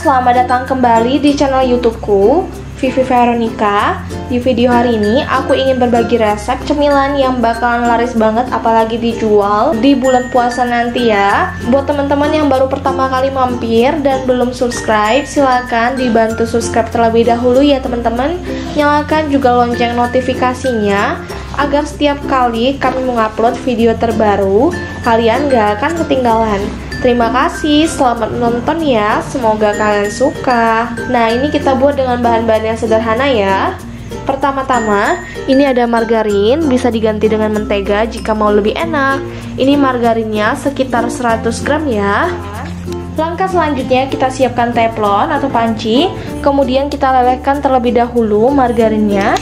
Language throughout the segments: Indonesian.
selamat datang kembali di channel YouTubeku, Vivi Veronica. Di video hari ini aku ingin berbagi resep cemilan yang bakalan laris banget apalagi dijual di bulan puasa nanti ya. Buat teman-teman yang baru pertama kali mampir dan belum subscribe, silakan dibantu subscribe terlebih dahulu ya teman-teman. Nyalakan juga lonceng notifikasinya agar setiap kali kami mengupload video terbaru kalian gak akan ketinggalan. Terima kasih, selamat menonton ya, semoga kalian suka. Nah, ini kita buat dengan bahan-bahan yang sederhana ya. Pertama-tama, ini ada margarin, bisa diganti dengan mentega jika mau lebih enak. Ini margarinnya sekitar 100 gram ya. Langkah selanjutnya kita siapkan teflon atau panci, kemudian kita lelehkan terlebih dahulu margarinnya.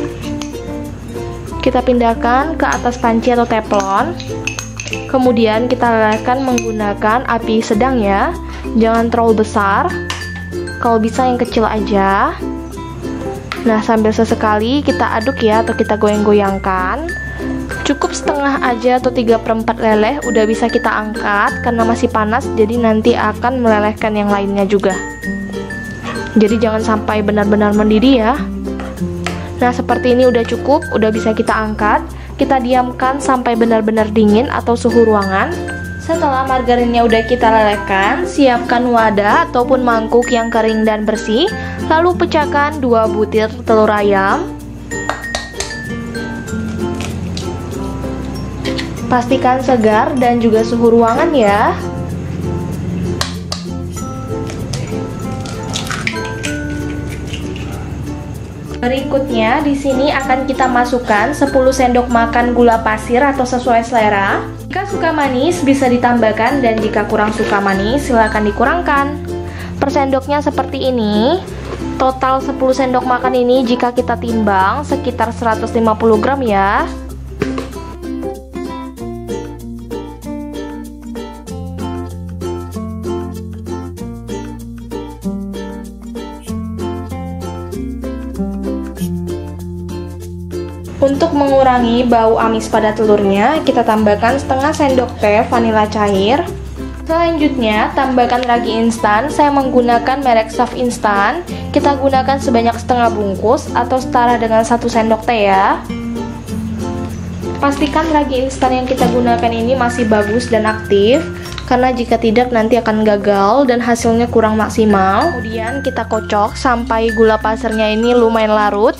Kita pindahkan ke atas panci atau teflon. Kemudian kita lelehkan menggunakan api sedang ya, jangan terlalu besar, kalau bisa yang kecil aja. Nah, sambil sesekali kita aduk ya, atau kita goyang-goyangkan. Cukup setengah aja atau 3/4 leleh, udah bisa kita angkat karena masih panas, jadi nanti akan melelehkan yang lainnya juga. Jadi jangan sampai benar-benar mendidih ya. Nah, seperti ini udah cukup, udah bisa kita angkat. Kita diamkan sampai benar-benar dingin atau suhu ruangan. Setelah margarinnya udah kita lelehkan, siapkan wadah ataupun mangkuk yang kering dan bersih. Lalu pecahkan 2 butir telur ayam. Pastikan segar dan juga suhu ruangan ya. Berikutnya di sini akan kita masukkan 10 sendok makan gula pasir atau sesuai selera. Jika suka manis bisa ditambahkan dan jika kurang suka manis silahkan dikurangkan. Per sendoknya seperti ini. Total 10 sendok makan ini jika kita timbang sekitar 150 gram ya. Untuk mengurangi bau amis pada telurnya, kita tambahkan setengah sendok teh vanila cair. Selanjutnya, tambahkan ragi instan. Saya menggunakan merek Soft Instan. Kita gunakan sebanyak setengah bungkus atau setara dengan 1 sendok teh ya. Pastikan ragi instan yang kita gunakan ini masih bagus dan aktif, karena jika tidak nanti akan gagal dan hasilnya kurang maksimal. Kemudian kita kocok sampai gula pasirnya ini lumayan larut.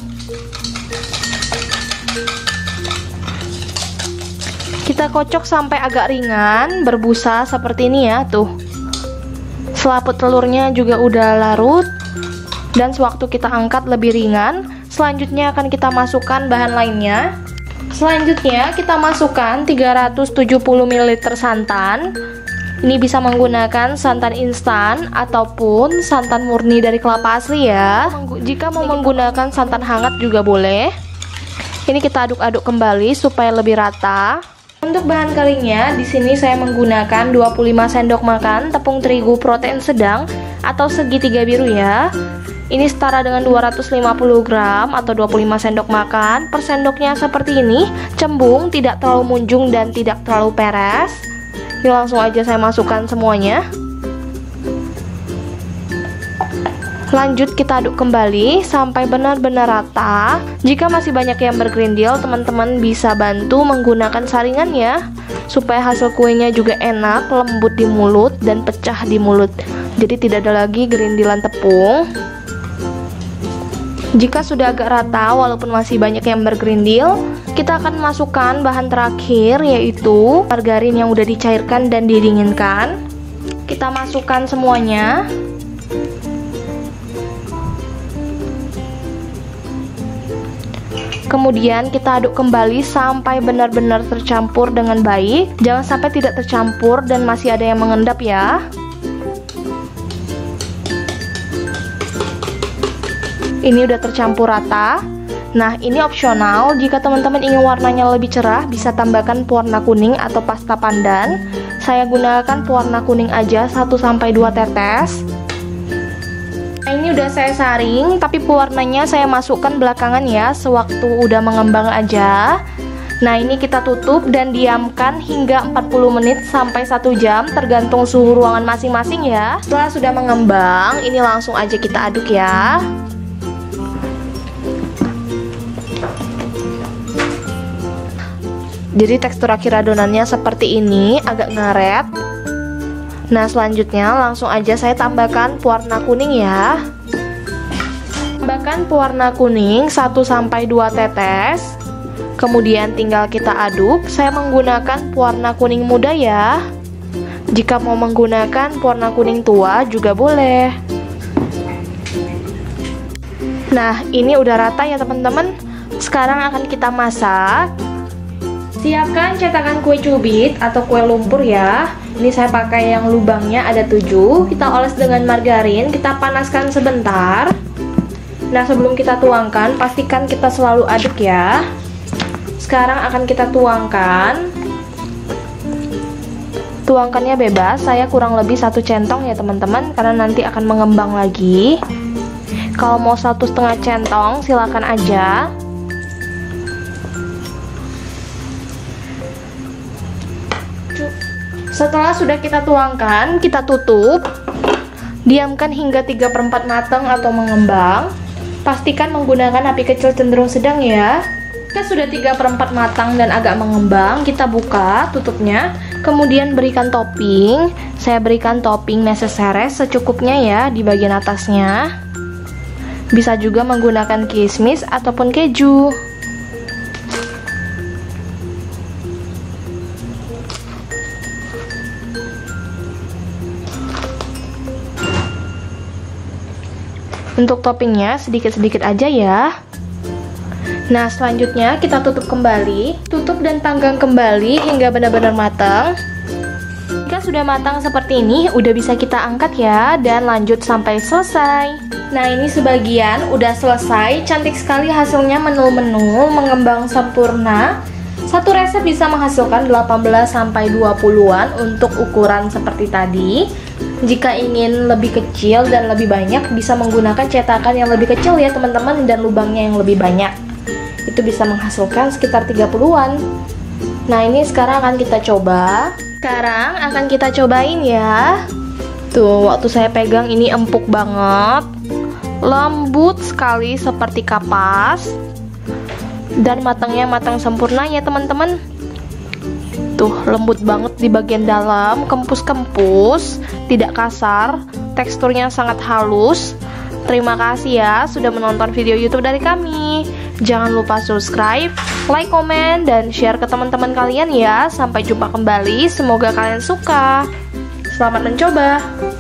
Kita kocok sampai agak ringan, berbusa seperti ini ya, tuh. Selaput telurnya juga udah larut dan sewaktu kita angkat lebih ringan. Selanjutnya akan kita masukkan bahan lainnya. Selanjutnya kita masukkan 370 ml santan. Ini bisa menggunakan santan instan ataupun santan murni dari kelapa asli ya. Jika mau menggunakan santan hangat juga boleh. Ini kita aduk-aduk kembali supaya lebih rata. Untuk bahan keringnya, di sini saya menggunakan 25 sendok makan tepung terigu protein sedang atau segitiga biru ya. Ini setara dengan 250 gram atau 25 sendok makan. Per sendoknya seperti ini, cembung, tidak terlalu munjung dan tidak terlalu peres. Ini langsung aja saya masukkan semuanya. Lanjut kita aduk kembali sampai benar-benar rata. Jika masih banyak yang bergerindil, teman-teman bisa bantu menggunakan saringan ya, supaya hasil kuenya juga enak, lembut di mulut dan pecah di mulut. Jadi tidak ada lagi gerindilan tepung. Jika sudah agak rata walaupun masih banyak yang bergerindil, kita akan masukkan bahan terakhir yaitu margarin yang udah dicairkan dan didinginkan. Kita masukkan semuanya. Kemudian kita aduk kembali sampai benar-benar tercampur dengan baik. Jangan sampai tidak tercampur dan masih ada yang mengendap ya. Ini udah tercampur rata. Nah, ini opsional. Jika teman-teman ingin warnanya lebih cerah, bisa tambahkan pewarna kuning atau pasta pandan. Saya gunakan pewarna kuning aja 1-2 tetes. Nah, ini udah saya saring, tapi pewarnanya saya masukkan belakangan ya, sewaktu udah mengembang aja. Nah, ini kita tutup dan diamkan hingga 40 menit sampai 1 jam, tergantung suhu ruangan masing-masing ya. Setelah sudah mengembang, ini langsung aja kita aduk ya. Jadi tekstur akhir adonannya seperti ini, agak ngaret. Nah, selanjutnya langsung aja saya tambahkan pewarna kuning ya. Tambahkan pewarna kuning 1-2 tetes. Kemudian tinggal kita aduk. Saya menggunakan pewarna kuning muda ya. Jika mau menggunakan pewarna kuning tua juga boleh. Nah, ini udah rata ya teman-teman. Sekarang akan kita masak. Siapkan cetakan kue cubit atau kue lumpur ya. Ini saya pakai yang lubangnya ada 7. Kita oles dengan margarin, kita panaskan sebentar. Nah, sebelum kita tuangkan, pastikan kita selalu aduk ya. Sekarang akan kita tuangkan. Tuangkannya bebas, saya kurang lebih 1 centong ya teman-teman, karena nanti akan mengembang lagi. Kalau mau 1,5 centong silakan aja. Setelah sudah kita tuangkan, kita tutup. Diamkan hingga 3/4 matang atau mengembang. Pastikan menggunakan api kecil cenderung sedang ya. Jika sudah 3/4 matang dan agak mengembang, kita buka tutupnya. Kemudian berikan topping. Saya berikan topping necessaire secukupnya ya di bagian atasnya. Bisa juga menggunakan kismis ataupun keju. Untuk toppingnya sedikit-sedikit aja ya. Nah, selanjutnya kita tutup kembali. Tutup dan panggang kembali hingga benar-benar matang. Jika sudah matang seperti ini, udah bisa kita angkat ya. Dan lanjut sampai selesai. Nah, ini sebagian udah selesai. Cantik sekali hasilnya, menul-menul, mengembang sempurna. Satu resep bisa menghasilkan 18-20-an untuk ukuran seperti tadi. Jika ingin lebih kecil dan lebih banyak, bisa menggunakan cetakan yang lebih kecil ya teman-teman, dan lubangnya yang lebih banyak. Itu bisa menghasilkan sekitar 30-an. Nah, ini sekarang akan kita coba. Sekarang akan kita cobain ya. Tuh, waktu saya pegang ini empuk banget. Lembut sekali seperti kapas. Dan matangnya matang sempurna ya teman-teman. Tuh, lembut banget di bagian dalam, kempus-kempus, tidak kasar, teksturnya sangat halus. Terima kasih ya sudah menonton video YouTube dari kami. Jangan lupa subscribe, like, komen, dan share ke teman-teman kalian ya. Sampai jumpa kembali, semoga kalian suka. Selamat mencoba.